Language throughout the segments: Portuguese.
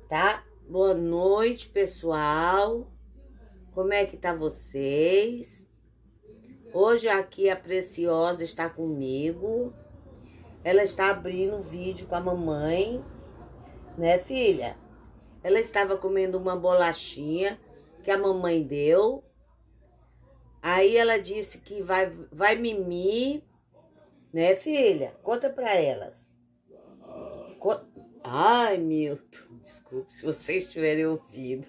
tá? Boa noite, pessoal. Como é que tá vocês? Hoje aqui a Preciosa está comigo. Ela está abrindo vídeo com a mamãe, né, filha? Ela estava comendo uma bolachinha que a mamãe deu. Aí ela disse que vai mimir, né, filha? Conta pra elas. Ai, Milton, desculpe se vocês tiverem ouvido.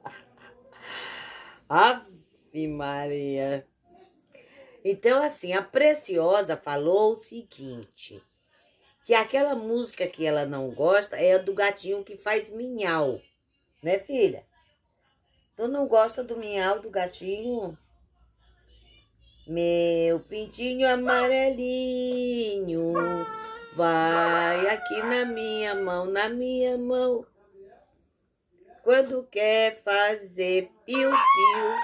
Ave Maria. Então, assim, a Preciosa falou o seguinte, que aquela música que ela não gosta é a do gatinho que faz minhau, né, filha? Tu não gosta do minhau do gatinho? Meu pintinho amarelinho, vai aqui na minha mão. Quando quer fazer piu-piu,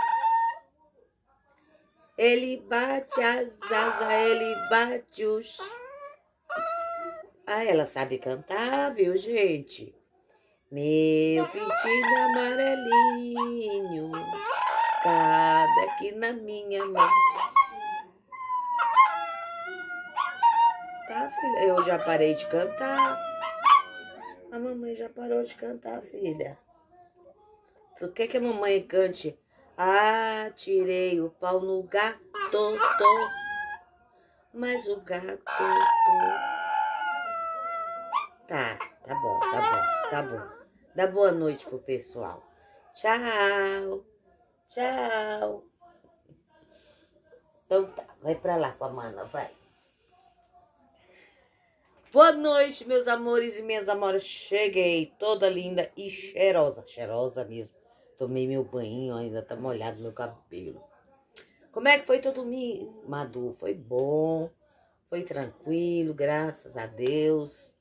ele bate as asas, ele bate os... Ah, ela sabe cantar, viu, gente? Meu pintinho amarelinho, cabe aqui na minha mão. Tá, filha? Eu já parei de cantar. A mamãe já parou de cantar, filha. Tu quer que a mamãe cante? Ah, tirei o pau no gato, mas o gato... Tá bom. Dá boa noite pro pessoal. Tchau. Então tá, vai pra lá com a mana, vai. Boa noite, meus amores e minhas amoras. Cheguei toda linda e cheirosa. Cheirosa mesmo. Tomei meu banho, ainda tá molhado meu cabelo. Como é que foi todo domingo, Madu? Foi bom, foi tranquilo, graças a Deus.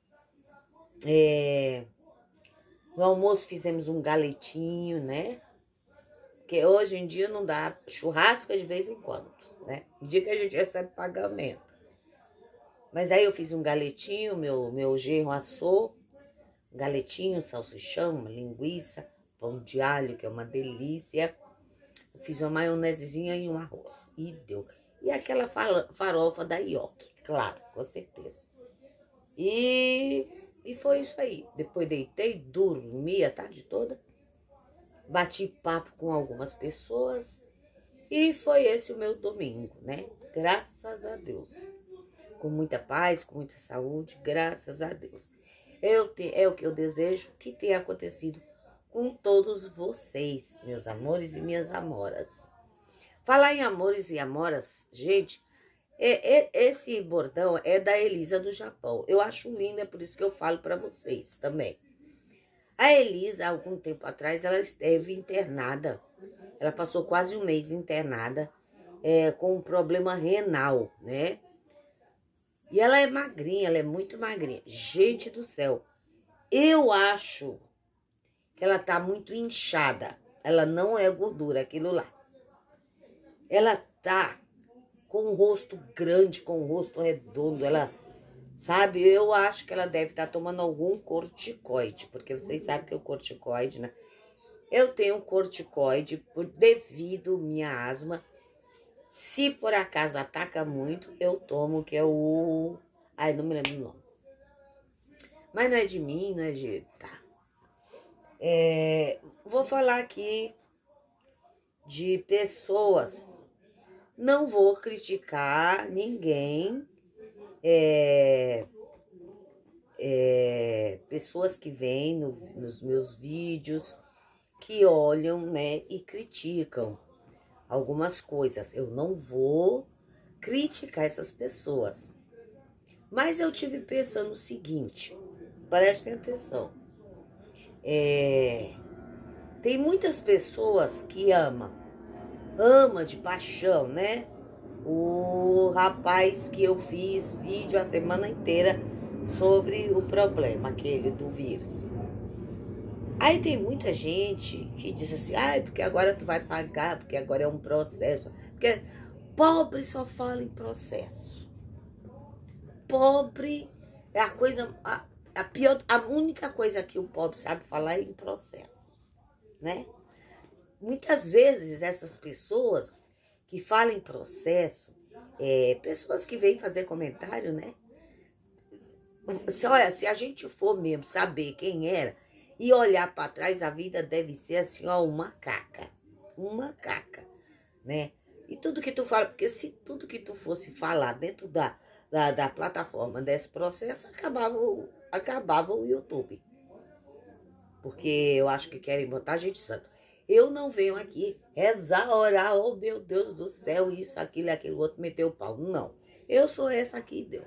No almoço fizemos um galetinho, né? Porque hoje em dia não dá churrasco de vez em quando, né? No dia que a gente recebe pagamento. Mas aí eu fiz um galetinho, meu genro assou. Galetinho, salsichão, uma linguiça, pão de alho, que é uma delícia. Eu fiz uma maionesezinha e um arroz. E deu. E aquela farofa da Ioki, claro, com certeza. E foi isso aí. Depois deitei, dormi a tarde toda. Bati papo com algumas pessoas. E foi esse o meu domingo, né? Graças a Deus. Com muita paz, com muita saúde, graças a Deus. É o que eu desejo que tenha acontecido com todos vocês, meus amores e minhas amoras. Falar em amores e amoras, gente, esse bordão é da Elisa do Japão. Eu acho lindo, é por isso que eu falo para vocês também. A Elisa, há algum tempo atrás, ela esteve internada. Ela passou quase um mês internada com um problema renal, né? E ela é magrinha, ela é muito magrinha. Gente do céu, eu acho que ela tá muito inchada. Ela não é gordura, aquilo lá. Ela tá com o rosto grande, com o rosto redondo. Ela, sabe, eu acho que ela deve estar tomando algum corticoide. Porque vocês sabem que o corticoide, né? Eu tenho corticoide devido à minha asma. Se por acaso ataca muito, eu tomo, que é o... Ai, não me lembro o nome. Mas não é de mim, não é de... Tá. Vou falar aqui de pessoas. Não vou criticar ninguém. Pessoas que vêm nos meus vídeos, que olham, né, e criticam algumas coisas. Eu não vou criticar essas pessoas. Mas eu tive pensando o seguinte, prestem atenção. Tem muitas pessoas que ama de paixão, né? O rapaz que eu fiz vídeo a semana inteira sobre o problema, aquele do vírus. Aí tem muita gente que diz assim, porque agora tu vai pagar, porque agora é um processo. Porque pobre só fala em processo. Pobre é a coisa... a única coisa que o pobre sabe falar é em processo, né? Muitas vezes essas pessoas que falam em processo, pessoas que vêm fazer comentário, né? Olha, se a gente for mesmo saber quem era e olhar para trás, a vida deve ser assim, ó, uma caca, né? E tudo que tu fala, porque se tudo que tu fosse falar dentro da plataforma desse processo, acabava o YouTube. Porque eu acho que querem botar gente santa. Eu não venho aqui rezar, orar, oh meu Deus do céu, isso, aquilo, outro, meteu o pau. Não, eu sou essa aqui, Deus.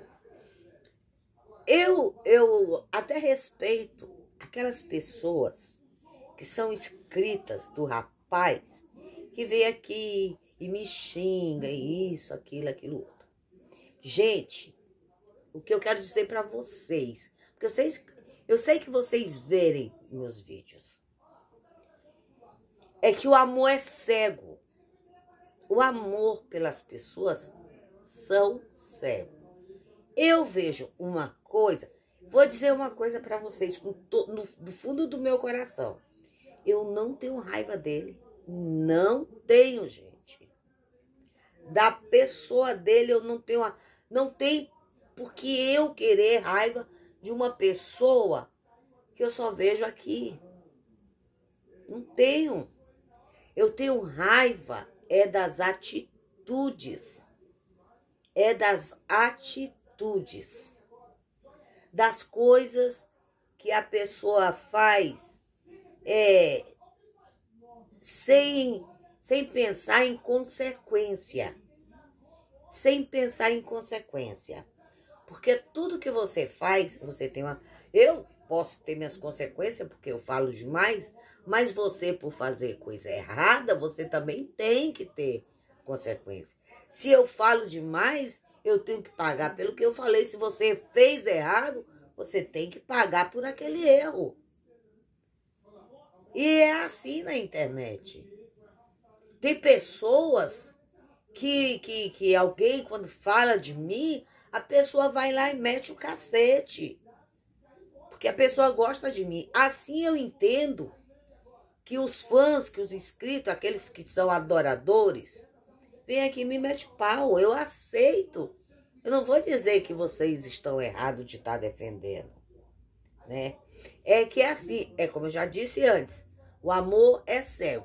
Eu até respeito aquelas pessoas que são inscritas do rapaz que vem aqui e me xinga, isso, aquilo, outro. Gente, o que eu quero dizer para vocês, porque eu sei que vocês verem meus vídeos, é que o amor é cego. O amor pelas pessoas são cego. Eu vejo uma coisa, vou dizer uma coisa para vocês, do fundo do meu coração. Eu não tenho raiva dele. Não tenho, gente. Da pessoa dele eu não tenho. Não tem porque eu querer raiva de uma pessoa que eu só vejo aqui. Não tenho. Eu tenho raiva das atitudes. Das atitudes. Das coisas que a pessoa faz sem pensar em consequência. Sem pensar em consequência. Porque tudo que você faz, você tem uma... Eu posso ter minhas consequências porque eu falo demais, mas você, por fazer coisa errada, você também tem que ter consequência. Se eu falo demais, eu tenho que pagar pelo que eu falei. Se você fez errado, você tem que pagar por aquele erro. E é assim na internet. Tem pessoas que alguém, quando fala de mim, a pessoa vai lá e mete o cacete. Porque a pessoa gosta de mim. Assim eu entendo que os fãs, que os inscritos, aqueles que são adoradores, vem aqui e me mete pau. Eu aceito. Eu não vou dizer que vocês estão errados de estar defendendo, né? É que é assim, é como eu já disse antes, o amor é cego.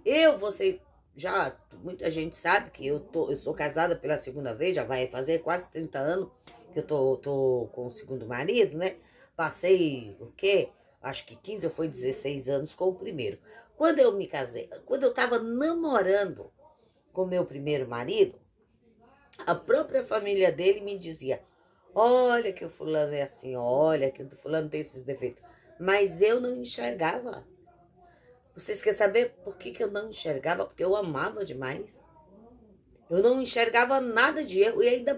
Muita gente sabe que eu sou casada pela segunda vez, já vai fazer quase 30 anos que eu tô com o segundo marido, né? Passei, o quê? Acho que 15 ou foi 16 anos com o primeiro. Quando eu me casei, quando eu tava namorando com meu primeiro marido, a própria família dele me dizia, olha que o fulano é assim, olha que o fulano tem esses defeitos. Mas eu não enxergava. Vocês querem saber por que eu não enxergava? Porque eu amava demais. Eu não enxergava nada de erro e ainda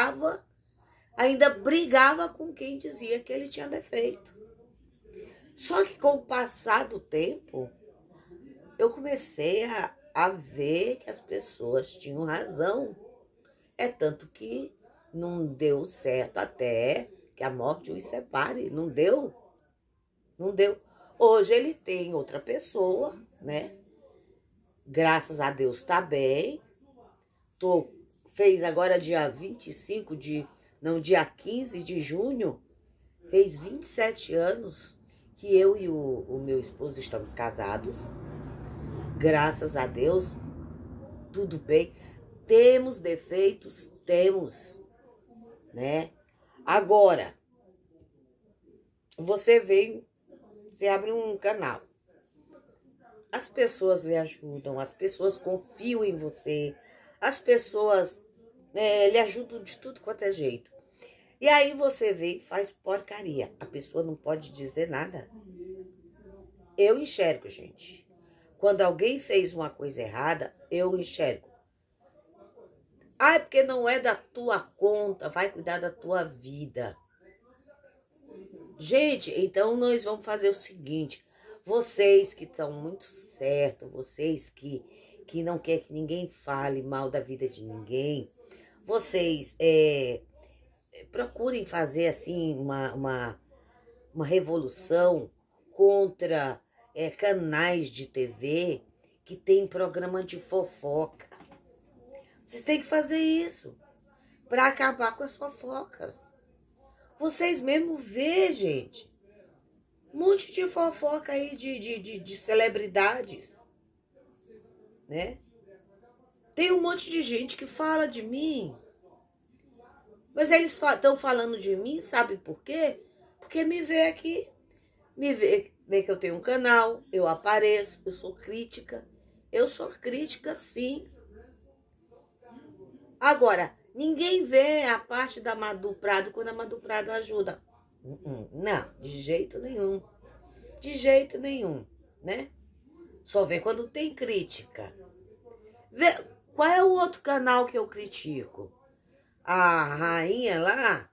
brigava com quem dizia que ele tinha defeito. Só que com o passar do tempo, eu comecei a ver que as pessoas tinham razão. É tanto que não deu certo até que a morte os separe. Não deu. Não deu. Hoje ele tem outra pessoa, né? Graças a Deus tá bem. Fez agora dia 15 de junho, fez 27 anos que eu e o meu esposo estamos casados. Graças a Deus, tudo bem. Temos defeitos? Temos, né? Agora, você abre um canal. As pessoas lhe ajudam, as pessoas confiam em você, as pessoas lhe ajudam de tudo quanto é jeito. E aí você vem e faz porcaria. A pessoa não pode dizer nada. Eu enxergo, gente. Quando alguém fez uma coisa errada, eu enxergo. Ah, é porque não é da tua conta, vai cuidar da tua vida. Gente, então nós vamos fazer o seguinte, vocês que estão muito certos, vocês que não querem que ninguém fale mal da vida de ninguém, vocês procurem fazer assim uma revolução contra canais de TV que tem programa de fofoca. Vocês têm que fazer isso para acabar com as fofocas. Vocês mesmo vê, gente, um monte de fofoca aí de celebridades, né? Tem um monte de gente que fala de mim, mas eles estão falando de mim, sabe por quê? Porque me vê aqui, vê que eu tenho um canal, eu apareço, eu sou crítica sim. Agora, ninguém vê a parte da Madu Prado quando a Madu Prado ajuda. Não, de jeito nenhum. De jeito nenhum, né? Só vê quando tem crítica. Vê, qual é o outro canal que eu critico? A rainha lá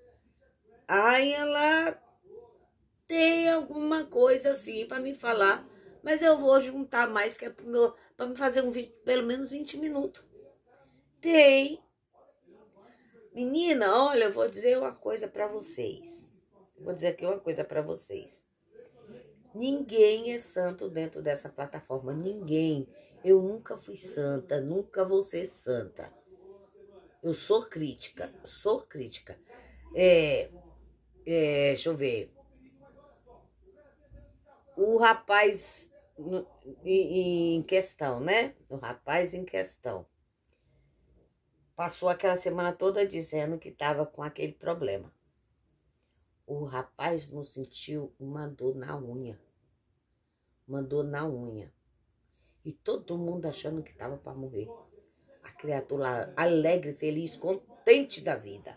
tem alguma coisa assim para me falar, mas eu vou juntar mais, que é para me fazer um vídeo pelo menos 20 minutos. Tem. Menina, olha, eu vou dizer uma coisa para vocês. Vou dizer aqui uma coisa para vocês. Ninguém é santo dentro dessa plataforma. Ninguém. Eu nunca fui santa, nunca vou ser santa. Eu sou crítica, sou crítica. Deixa eu ver. O rapaz em questão, né? O rapaz em questão. Passou aquela semana toda dizendo que estava com aquele problema. O rapaz não sentiu uma dor na unha. Uma dor na unha. E todo mundo achando que estava para morrer. A criatura alegre, feliz, contente da vida.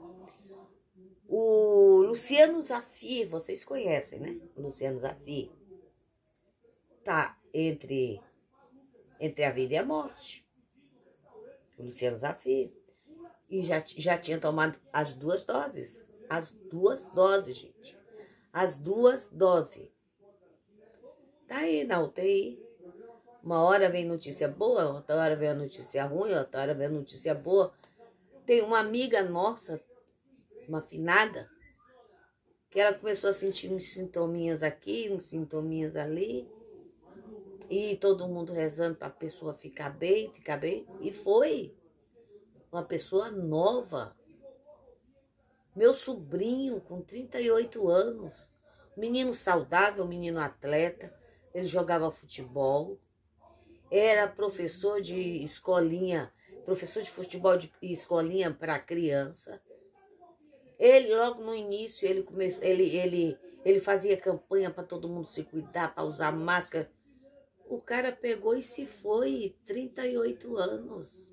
O Luciano Zafir, vocês conhecem, né? O Luciano Zafir tá entre a vida e a morte. O Luciano Zafir. E já tinha tomado as 2 doses. As 2 doses, gente. As 2 doses. Tá aí na UTI. Uma hora vem notícia boa, outra hora vem a notícia ruim, outra hora vem a notícia boa. Tem uma amiga nossa, uma finada, que ela começou a sentir uns sintominhas aqui, uns sintominhas ali. E todo mundo rezando para a pessoa ficar bem. E foi uma pessoa nova. Meu sobrinho, com 38 anos, menino saudável, menino atleta, ele jogava futebol, era professor de escolinha, professor de futebol de escolinha para criança. Ele, logo no início, ele fazia campanha para todo mundo se cuidar, para usar máscara. O cara pegou e se foi, 38 anos.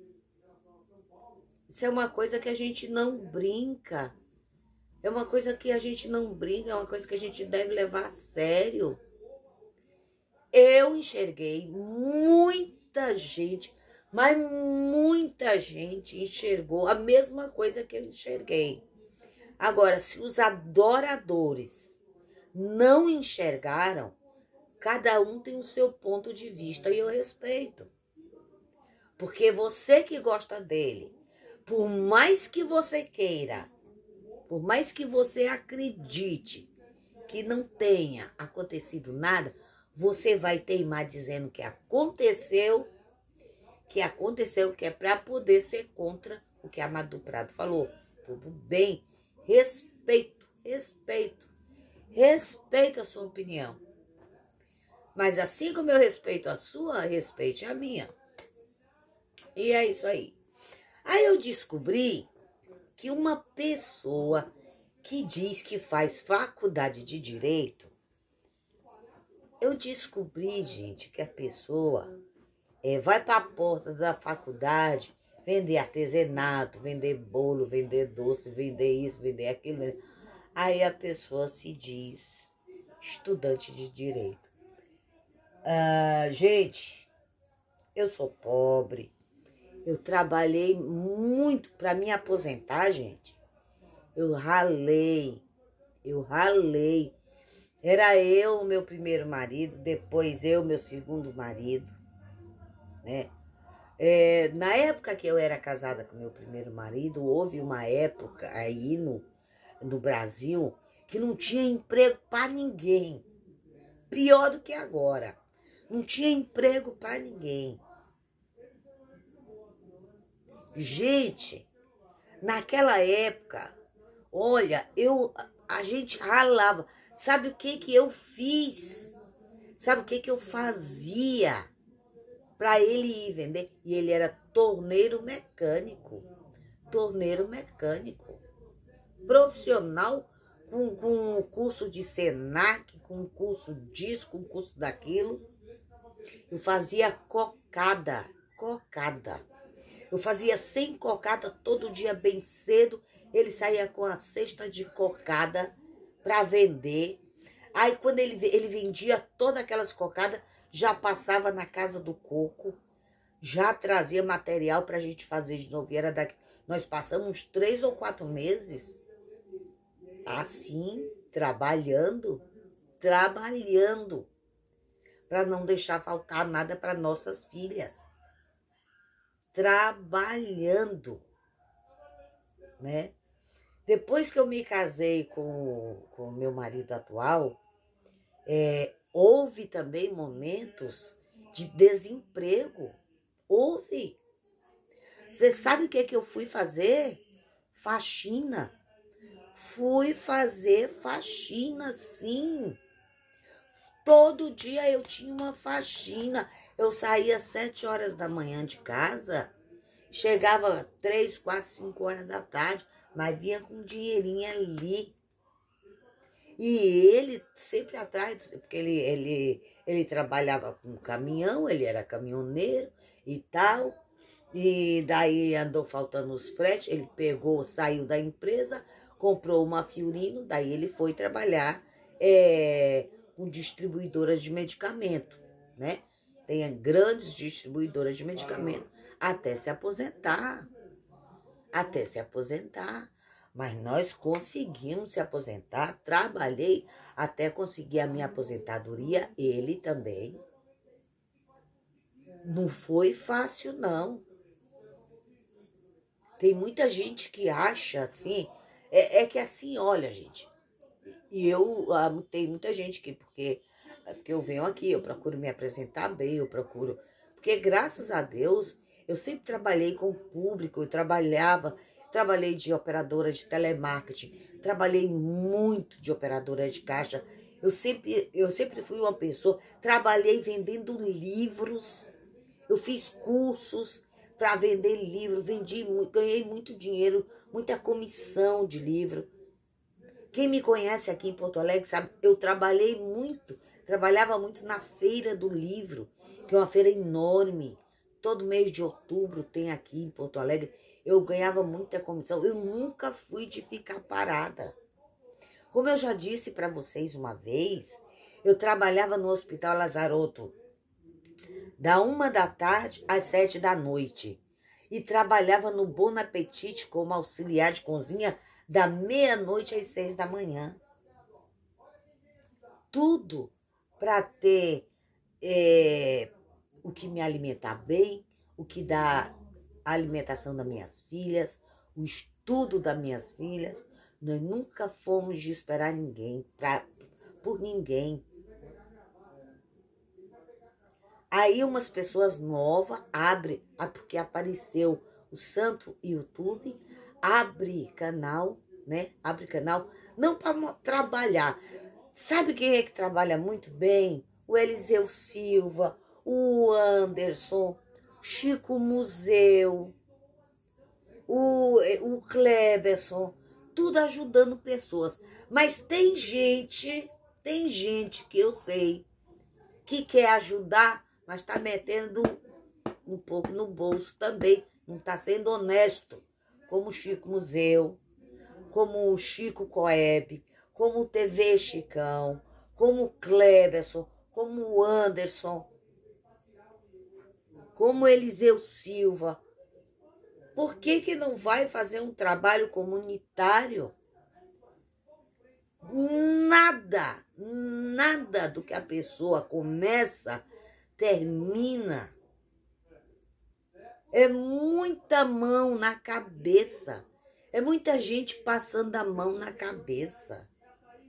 Isso é uma coisa que a gente não brinca. É uma coisa que a gente não brinca, é uma coisa que a gente deve levar a sério. Eu enxerguei muita gente, mas muita gente enxergou a mesma coisa que eu enxerguei. Agora, se os adoradores não enxergaram, cada um tem o seu ponto de vista e eu respeito. Porque você que gosta dele, por mais que você queira, por mais que você acredite que não tenha acontecido nada, você vai teimar dizendo que aconteceu, que é para poder ser contra o que a Madu Prado falou. Tudo bem, respeito a sua opinião. Mas assim como eu respeito a sua, respeite a minha. E é isso aí. Aí eu descobri que uma pessoa que diz que faz faculdade de direito, eu descobri, gente, que a pessoa vai para a porta da faculdade vender artesanato, vender bolo, vender doce, vender isso, vender aquilo. Aí a pessoa se diz estudante de direito. Gente, eu sou pobre. Eu trabalhei muito para me aposentar, gente. Eu ralei. Era eu, meu primeiro marido, depois eu, meu segundo marido, né? Na época que eu era casada com meu primeiro marido, houve uma época aí no Brasil que não tinha emprego para ninguém. Pior do que agora. Não tinha emprego para ninguém. Gente, naquela época, olha, a gente ralava. Sabe o que eu fiz? Sabe o que eu fazia para ele ir vender? E ele era torneiro mecânico. Torneiro mecânico. Profissional com curso de Senac, com curso disso, com curso daquilo. Eu fazia cocada. Eu fazia 100 cocadas todo dia bem cedo. Ele saía com a cesta de cocada para vender. Aí quando ele vendia todas aquelas cocadas, já passava na casa do coco, já trazia material para a gente fazer de novo. E era daqui. Nós passamos uns 3 ou 4 meses assim, trabalhando, para não deixar faltar nada para nossas filhas. Trabalhando, né? Depois que eu me casei com o meu marido atual, houve também momentos de desemprego. Houve. Você sabe o que eu fui fazer? Faxina. Fui fazer faxina, sim. Todo dia eu tinha uma faxina. Eu saía às 7 horas da manhã de casa, chegava 3, 4, 5 horas da tarde, mas vinha com um dinheirinho ali. E ele sempre atrás, porque ele trabalhava com caminhão, ele era caminhoneiro e tal. E daí andou faltando os fretes, ele pegou, saiu da empresa, comprou uma Fiorino, daí ele foi trabalhar com distribuidoras de medicamento, né? Tem grandes distribuidoras de medicamento até se aposentar. Mas nós conseguimos se aposentar, trabalhei até conseguir a minha aposentadoria, ele também. Não foi fácil, não. Tem muita gente que acha assim, que assim, olha, gente, e tem muita gente que, porque eu venho aqui, eu procuro me apresentar bem, porque graças a Deus, eu sempre trabalhei com o público, eu trabalhei de operadora de telemarketing, trabalhei muito de operadora de caixa, eu sempre fui uma pessoa, trabalhei vendendo livros, eu fiz cursos para vender livro, ganhei muito dinheiro, muita comissão de livro. Quem me conhece aqui em Porto Alegre sabe, eu trabalhava muito na Feira do Livro, que é uma feira enorme. Todo mês de outubro tem aqui em Porto Alegre. Eu ganhava muita comissão, eu nunca fui de ficar parada. Como eu já disse para vocês uma vez, eu trabalhava no Hospital Lazaroto, da 1 da tarde às 7 da noite. E trabalhava no Bon Appetit como auxiliar de cozinha da meia-noite às 6 da manhã. Tudo para ter o que me alimentar bem, o que dá a alimentação das minhas filhas, o estudo das minhas filhas. Nós nunca fomos de esperar ninguém, por ninguém. Aí umas pessoas novas porque apareceu o santo YouTube, abre canal, né? Abre canal, não para trabalhar. Sabe quem é que trabalha muito bem? O Eliseu Silva, o Anderson, Chico Museu, o Kleberson, tudo ajudando pessoas. Mas tem gente que eu sei que quer ajudar, mas está metendo um pouco no bolso também, não está sendo honesto, como o Chico Museu, como o Chico Coeb, como o TV Chicão, como o Kleberson, como o Anderson, como o Eliseu Silva. Por que não vai fazer um trabalho comunitário? Nada do que a pessoa começa, termina. É muita mão na cabeça. É muita gente passando a mão na cabeça.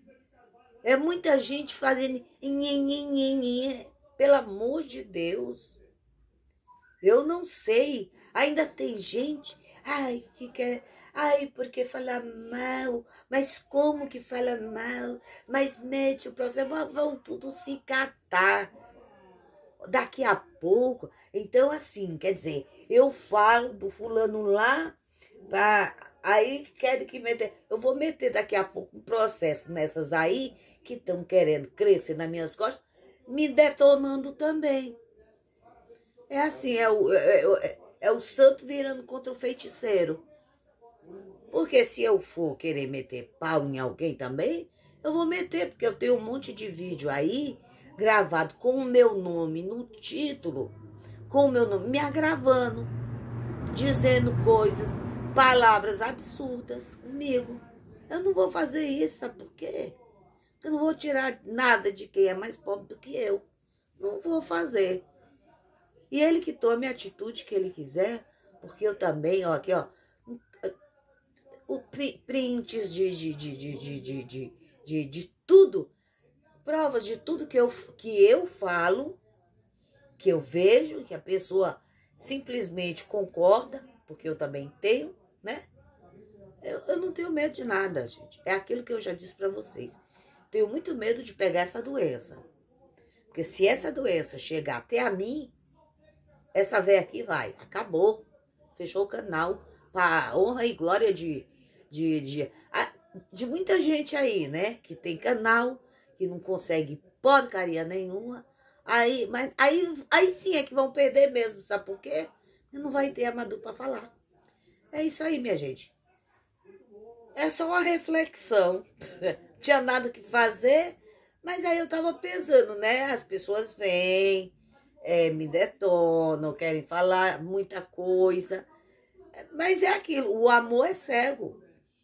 É muita gente fazendo... nhenhenhenhen. Pelo amor de Deus. Eu não sei. Ainda tem gente... Ai, que quer... Ai, porque fala mal. Mas como que fala mal? Mas mete o processo. Vão tudo se catar. Daqui a pouco... Então, assim, quer dizer... Eu falo do fulano lá... Aí querem que meter... Eu vou meter daqui a pouco um processo nessas aí... Que estão querendo crescer nas minhas costas... Me detonando também. É assim, é o santo virando contra o feiticeiro. Porque se eu for querer meter pau em alguém também, eu vou meter, porque eu tenho um monte de vídeo aí, gravado com o meu nome no título, com o meu nome, me agravando, dizendo coisas, palavras absurdas comigo. Eu não vou fazer isso, sabe por quê? Eu não vou tirar nada de quem é mais pobre do que eu. Não vou fazer. E ele que tome a atitude que ele quiser, porque eu também, ó, aqui, ó, prints de tudo, provas de tudo que eu falo, que eu vejo, que a pessoa simplesmente concorda, porque eu também tenho, né? Eu não tenho medo de nada, gente. É aquilo que eu já disse pra vocês. Tenho muito medo de pegar essa doença. Porque se essa doença chegar até a mim, essa véia aqui vai, acabou. Fechou o canal para honra e glória de muita gente aí, né? Que tem canal, que não consegue porcaria nenhuma. Mas aí sim é que vão perder mesmo, sabe por quê? Porque não vai ter a Madu para falar. É isso aí, minha gente. É só uma reflexão. Tinha nada o que fazer, mas aí eu tava pensando, né? As pessoas vêm, me detonam, querem falar muita coisa. Mas é aquilo, o amor é cego.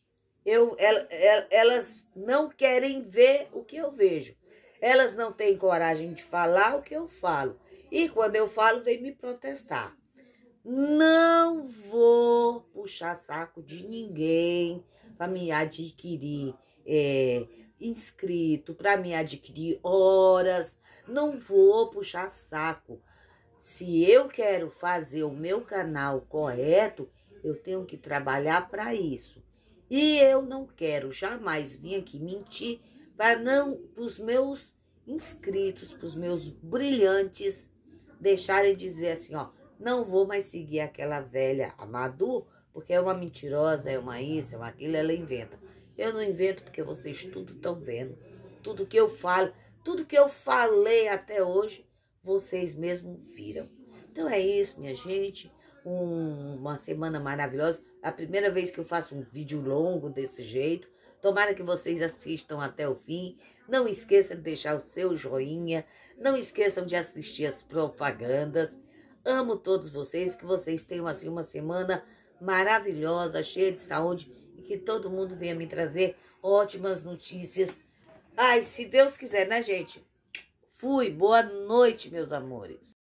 Elas não querem ver o que eu vejo. Elas não têm coragem de falar o que eu falo. E quando eu falo, vem me protestar. Não vou puxar saco de ninguém para me adquirir inscrito, para me adquirir horas. Não vou puxar saco. Se eu quero fazer o meu canal correto, eu tenho que trabalhar para isso. E eu não quero jamais vir aqui mentir para os meus inscritos, para os meus brilhantes, deixarem dizer assim, ó, não vou mais seguir aquela velha Madu, porque é uma mentirosa, é uma isso, é uma aquilo, ela inventa. Eu não invento porque vocês tudo estão vendo. Tudo que eu falo, tudo que eu falei até hoje, vocês mesmos viram. Então é isso, minha gente. Uma semana maravilhosa. A primeira vez que eu faço um vídeo longo desse jeito. Tomara que vocês assistam até o fim. Não esqueçam de deixar o seu joinha. Não esqueçam de assistir as propagandas. Amo todos vocês. Que vocês tenham assim uma semana maravilhosa, cheia de saúde. E que todo mundo venha me trazer ótimas notícias. Ai, se Deus quiser, né, gente? Fui. Boa noite, meus amores.